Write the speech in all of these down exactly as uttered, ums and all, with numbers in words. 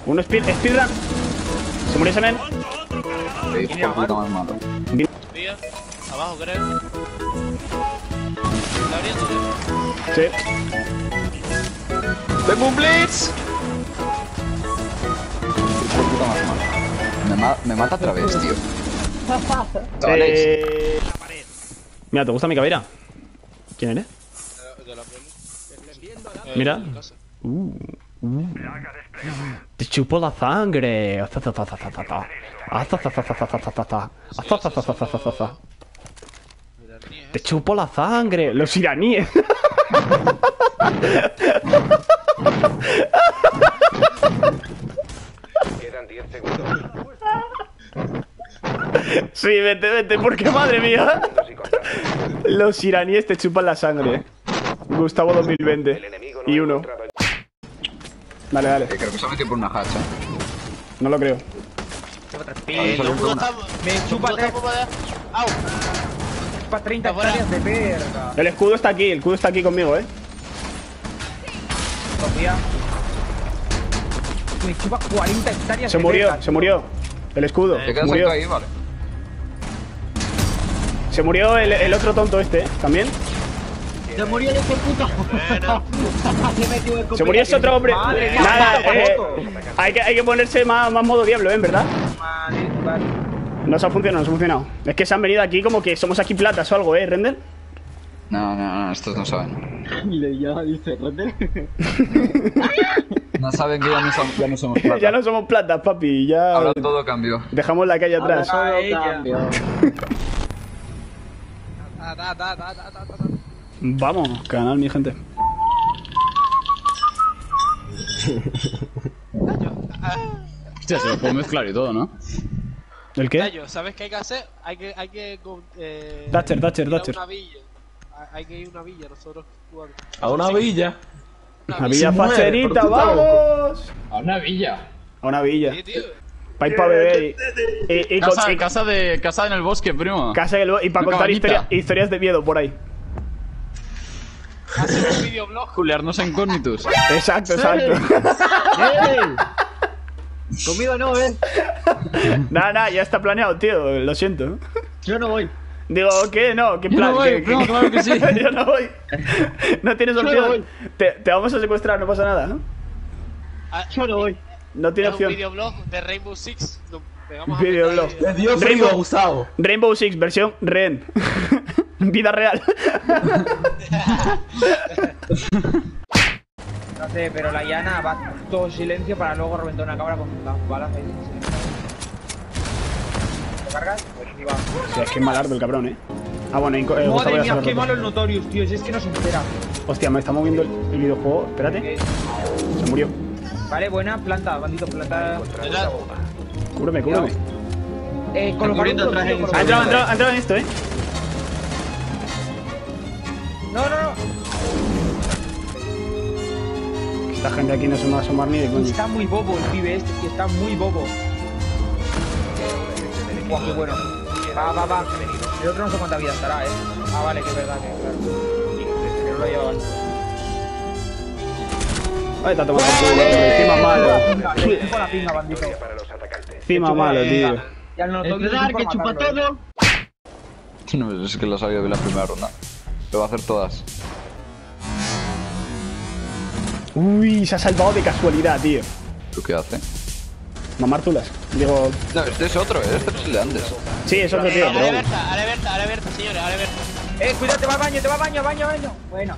Uno speed, speedrun. Se murió ese men. Sí, hijo de puta más malo. Vía, abajo creo. ¿Está abriendo? Sí. ¡Tengo un blitz! Hijo de puta más malo. Me, ma me mata otra vez, tío. Eh... Mira, ¿te gusta mi cabera? ¿Quién eres? De la peli. Mira. Uh, uh. Te chupo la sangre. Te chupo la sangre. Los iraníes. Quedan diez segundos. Sí, vete, vete, porque madre mía. Los iraníes te chupan la sangre. Gustavo dos mil veinte. Y uno. Dale, dale. Eh, creo que se ha metido por una hacha. No lo creo. Eh, el escudo está... Me chupa tres. ¡Au! Chupa treinta Afuera. hectáreas de verga. El escudo está aquí, el escudo está aquí conmigo, eh. Sofía. Me chupa cuarenta hectáreas Se de murió, verga. se murió. El escudo. Te Se quedas murió. ahí, vale. Se murió el, el otro tonto este, ¿eh? También. Se murió el hijo de puta. Se murió ese otro hombre. Madre mía, Nada, foto, eh, foto. hay, que, hay que ponerse más, más modo diablo, ¿eh? ¿En verdad? Vale, vale. No se ha funcionado, no se ha funcionado. Es que se han venido aquí como que somos aquí platas o algo, ¿eh, Render? No, no, no, estos no saben. Y ya dice, Render. No saben que ya no, son, ya no somos plata. Ya no somos platas, papi. Ya Ahora todo cambió. dejamos la calle atrás. Ahora ella. Da, da, da, da, da, da, da. Vamos, canal, mi gente. Hostia, se lo puedo mezclar y todo, ¿no? ¿El qué? Gallo, ¿sabes qué hay que hacer? Hay que... Hay que eh, Thatcher, Thatcher, ir a Thatcher. una villa. Hay que ir a una villa, nosotros cuatro. A una villa. A Villa muere, Facherita, pero tú estás vamos. A una villa. A una villa. Sí, tío. Pa' ir pa' beber y, y, y, Casa, y- casa, de, casa en el bosque, primo. casa y, el- y para Una contar cabañita. historia- historias de miedo por ahí. Hacer un videoblog. Juliarnos en Cognitus. Exacto, exacto. Conmigo no, eh. Nada, nada, ya está planeado, tío. Lo siento. Yo no voy. Digo, ¿qué? No, ¿qué Yo plan? no voy, ¿Qué- primo, qué- claro que sí. Yo no voy. No tienes Yo no opción. voy. Te, te vamos a secuestrar, no pasa nada, ¿no? Yo no voy. No tiene Es un opción. videoblog de Rainbow Six. Nos pegamos a Videoblog. meter ahí. Le dio frío, Rainbow. Gustavo. Rainbow Six, versión Ren. Vida real. No sé, pero la llana va todo en silencio para luego reventar una cámara con las balas ahí. ¿Lo cargas? Pues sí, va. O sea, es que es malardo el cabrón, eh. Ah, bueno, y, eh, Gustavo Madre ya mía, sabe qué roto. malo el Notorious, tío. Si es que no se entera. Hostia, me está moviendo el, el videojuego. Espérate. Eh, Se murió. Vale, buena, planta, bandito, planta. Detrás. Cúbreme, cúbreme. Eh, con los cubriendo barritos, atrás tío, en- con los Ha entrado, ha barritos. entrado, ha entrado en esto, eh. No, no, no. Esta gente aquí no se me va a asomar ni de coño. Está muy bobo el pibe este, tío. Está muy bobo. Guau, qué bueno. Va, va, va. El otro no sé cuánta vida estará, eh. Ah, vale, que es verdad, que claro. Que no lo llevan. Ay, está tomando por culo, encima malo. Con la pinga, bandito. Para los atacantes. Encima malo, tío. Ya el Notorious es por matarlo, eh. No, es que lo sabía de la primera ronda. Lo va a hacer todas. Uy, se ha salvado de casualidad, tío. ¿Lo que hace? Mamártulas. Digo, No, este es otro, ¿eh? Este es el de antes. sí, es otro tío, Ale pero bueno. Berta, Ale Berta, Ale Berta, señores, Ale Berta. Eh, cuidado, te va al baño, te va al baño, baño, baño. Bueno.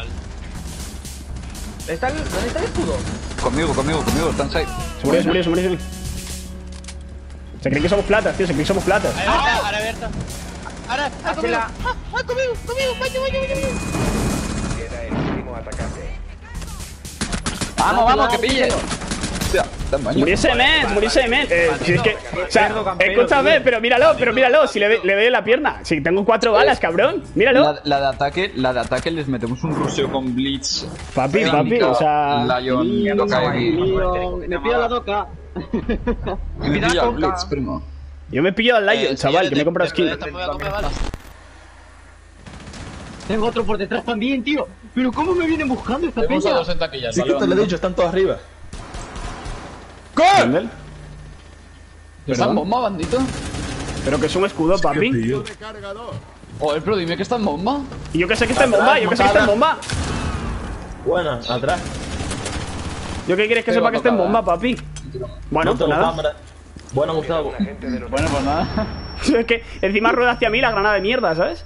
¿Está el, ¿Dónde está el escudo? Conmigo, conmigo, conmigo, están safe. Se murió, se murió, se murió, se murió. Se creen que somos platas, tío, se creen que somos platas. Ale Berta, Ale Berta. Ahora, ah, conmigo. Hazla. Ah, ah, conmigo, conmigo, baño, baño, baño, baño. Queda el último atacante. ¡Vamos, vamos, que pille! Hostia, está en baño. Murió ese men, murió ese men. Eh, si es que, o sea, Cerdo campero, escúchame, tío. pero míralo, pero míralo, si le, ve- le doy la pierna. Si tengo cuatro balas, cabrón, míralo. La, la de ataque, la de ataque les metemos un ruseo con Blitz. Papi, papi, o sea. Lion, toca aquí. Me pido la doca. Me pilla el Blitz, primo. Yo me pillo al Lion, Eh, chaval, que me he señores, comprado de- skin. de esta me voy a comer balas. Tengo otro por detrás también, tío. Pero ¿cómo me vienen buscando esta Tenemos a peña? dos en taquillas, Sí, que te lo he dicho, están todos arriba. ¿Dónde? ¿Está en bomba, bandito? Pero que es un escudo, papi. Joder, pero dime que está en bomba. Y yo que sé que está en bomba, yo que sé que está en bomba. Buena, atrás. ¿Yo qué quieres que sepa que está en bomba, papi? Bueno, pues nada. Bueno, Gustavo. Bueno, pues nada. Es que encima rueda hacia mí la granada de mierda, ¿sabes?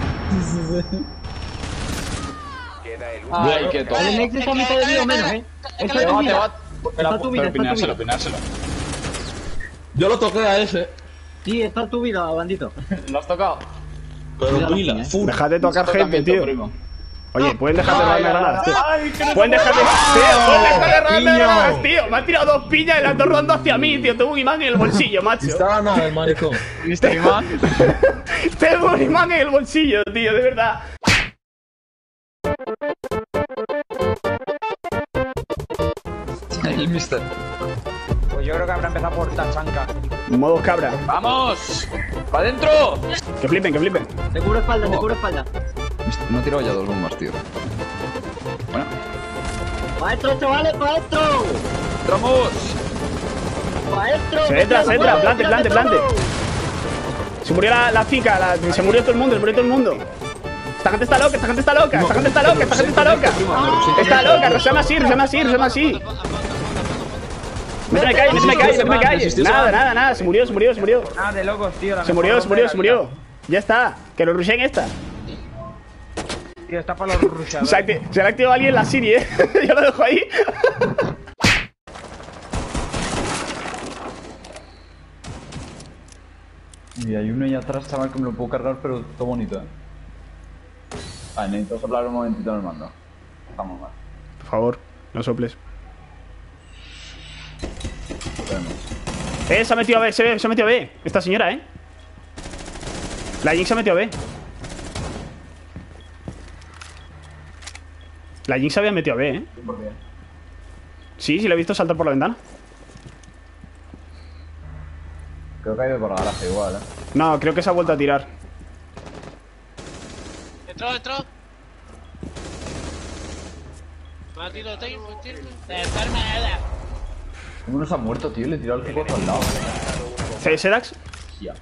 Queda el Ay, qué todo. El Nex está a mitad de vida o menos, eh. Está tu vida. Está tu vida, está tu Opinárselo, vida. opinárselo. Yo lo toqué a ese. Sí, está tu vida, bandito. ¿Lo has tocado? Pero pila, full. Dejad de tocar gente, Tratamiento, tío. primo. Oye, pueden dejar de robarme granadas, tío. Ay, que no Pueden te dejar de... puedo- Tío, pueden dejar de robarme Piño. granadas, tío. Me han tirado dos piñas y las dos rodando hacia mí, tío. Tengo un imán en el bolsillo, macho. Está nada, el maricón. ¿Viste, Imán? Tengo un imán en el bolsillo, tío, de verdad. El mister. Pues yo creo que habrá empezado por Tachanka. Modo cabra. ¡Vamos! ¡Pa' dentro! Que flipen, que flipen. Te cubro espalda, te cubro espalda. Me ha tirado ya dos bombas, tío. Bueno, Maestro, chavales, maestro. ¡entramos! Maestro. Se entra, se entra, plante, plante, plante. Se murió la, la chica, la- se murió todo el mundo, se murió todo el mundo. Esta gente está loca, esta gente está loca, esta gente está loca, esta gente está loca. Está loca, no se llama así, no se llama así, no se llama así. Méteme calle, méteme calle, méteme calle. Nada, nada, nada, se murió, se murió, se murió. Nada de locos, tío. la Se mejor murió, se ronda murió, de se la murió. Ya está, que lo rusheen esta. vida. Tío, está para los Se, rushadores. acti- se le ha activado alguien la Siri, eh. Yo lo dejo ahí. Y hay uno ahí atrás, chaval, que me lo puedo cargar, pero todo bonito, eh. Vale, necesito soplar un momentito en el mando. Vamos, mal. Por favor, no soples. Tenemos. Eh, se ha metido a B, se, se ha metido a B. Esta señora, eh. La Jinx se ha metido a B. La Jinx se había metido a B, eh. ¿Por qué? Sí, sí, la he visto saltar por la ventana. Creo que ha ido por la garaje igual, eh. No, creo que se ha vuelto a tirar. Entró, entró. Me ha tirado tiempo, tiempo. De enfermedad. Uno se ha muerto, tío, le he tirado el coco al lado. ¿Se- ¿Sedax? Ya.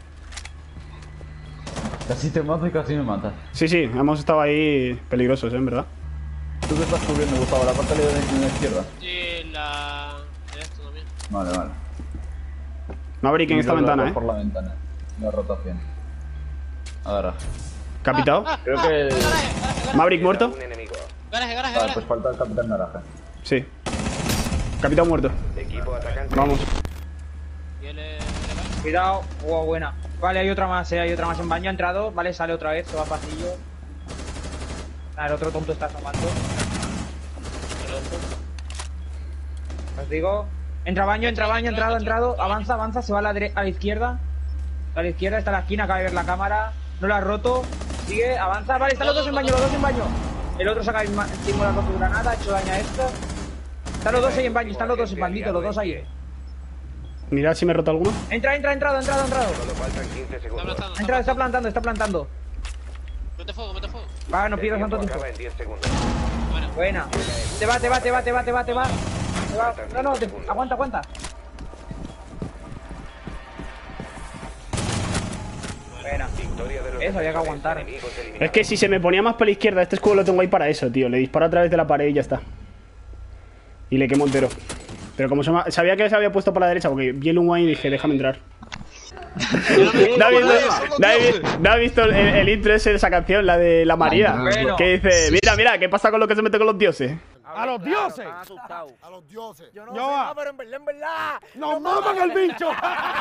Casi te mato y casi me matas. Sí, sí, hemos estado ahí peligrosos, eh, en verdad. ¿Tú qué estás cubriendo, Gustavo? ¿La parte de la izquierda? Y la... de esto también. Vale, vale. Maverick en esta Miro ventana, por eh. la ventana. La rotación. Ahora. Capitao. Creo que... Maverick muerto. un enemigo. Garaje, garaje, Vale, garaje. pues falta el capitán naranja. Sí. Capitao muerto. Equipo atacante. Vamos. Y él es... Cuidado. Wow, buena. Vale, hay otra más, eh. Hay otra más en baño. Ha entrado. Vale, sale otra vez. Se va a pasillo. Ah, el otro tonto está asomando. Os digo. Entra baño, entra baño, ha entrado, ha entrado. Avanza, avanza. Se va a la, dere- a la izquierda. A la izquierda está la esquina. Acaba de ver la cámara. No la ha roto. Sigue, avanza. Vale, están los dos en baño, los dos en baño. El otro saca el simulador con su granada. Ha hecho daño a esto. Están los dos ahí en baño. Están los dos en bandito, los dos ahí. Mirad si me he roto alguno. Entra, entra, ha entrado, ha entrado, ha entrado. Solo faltan quince Está segundos. plantando, Ha entrado, está plantando, está plantando. Mete fuego, mete fuego. Va, no El pierdas tanto tiempo tiempo. acaba en diez segundos. Bueno. Buena. Te va, te va, te va, te va, te va, te va. Te va. No, no, te- aguanta, aguanta. Buena. Victoria de los Eso, había que defensores, aguantar. enemigos eliminados. Es que si se me ponía más para la izquierda, este escudo lo tengo ahí para eso, tío. Le disparo a través de la pared y ya está. Y le quemo entero. Pero como se me- sabía que se había puesto para la derecha, porque vi el humo ahí y dije, déjame entrar. ¿No has visto, no has vi- no has visto el, el intro ese de esa canción, la de la María? Bueno. Que dice, mira, mira, ¿qué pasa con lo que se mete con los dioses? ¡A los dioses! A los dioses. Yo no Yo sé, va. pero en verdad, en verdad. ¡Nos maman el bicho!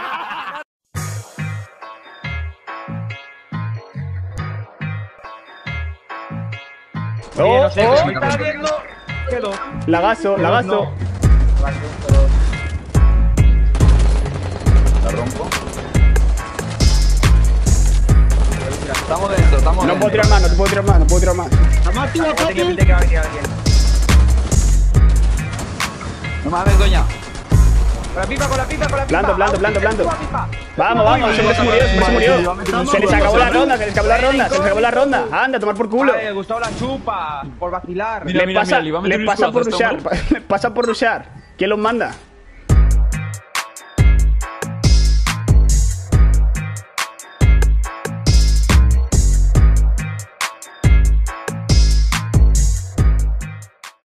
Oye, ¡Oh, no sé, oh! pero me está viendo. Quedó. Lagazo, lagazo. La rompo. Estamos dentro, estamos No dentro. puedo tirar más, no te puedo tirar más, no puedo tirar más. Vamos activo, Vete que papi. vete que va a venir alguien. No mames, doña. Con la pipa, con la pipa, con la pipa. Planto, planto, planto, planto. Con la pipa. Vamos, vamos, se se murió, se murió. Se les acabó la ronda, se les acabó la ronda, se les acabó la ronda. Anda, a tomar por culo. Vale, Gustavo la chupa. Por vacilar. Mira, Le mira, pasa, mira, le iba a meter le un pasa por escudazo a rushar, este le pasa por rushar. ¿Quién los manda?